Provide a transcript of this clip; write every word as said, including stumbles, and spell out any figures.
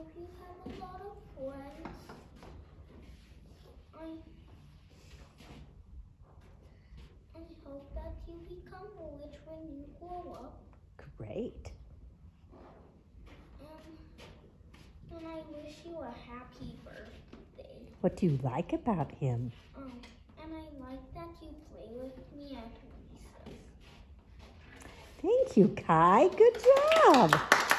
hope you have a lot of friends. I, I hope that you become rich when you grow up. Great. Um, and I wish you a happy birthday. What do you like about him? Um, and I like that you play with me at recess. Thank you, Kai. Good job.